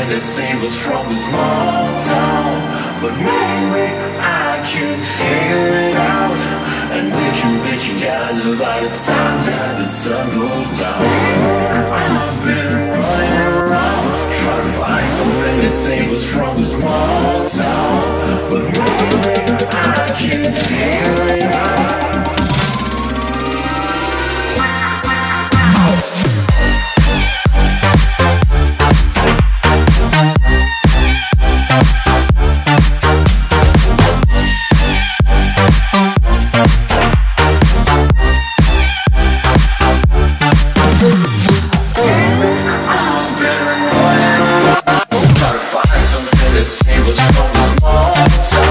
something that saves us from this small town. But maybe I can figure it out, and we can be together by the time that the sun goes down. I've been running around trying to find something that saves us from this small town. But maybe I can figure it out. Save us from this small town.